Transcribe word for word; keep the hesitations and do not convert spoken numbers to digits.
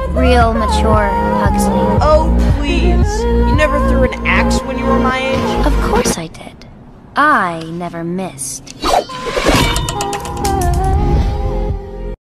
Real mature, Huxley. Oh, please. You never threw an axe when you were my age? Of course I did. I never missed.